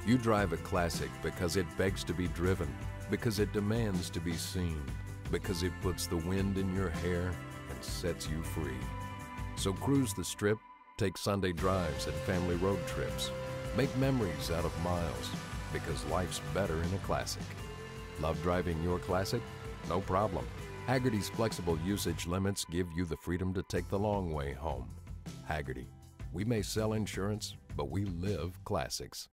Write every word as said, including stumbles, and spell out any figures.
You drive a classic because it begs to be driven, because it demands to be seen, because it puts the wind in your hair and sets you free. So cruise the Strip, take Sunday drives and family road trips. Make memories out of miles, because life's better in a classic. Love driving your classic? No problem. Hagerty's flexible usage limits give you the freedom to take the long way home. Hagerty. We may sell insurance, but we live classics.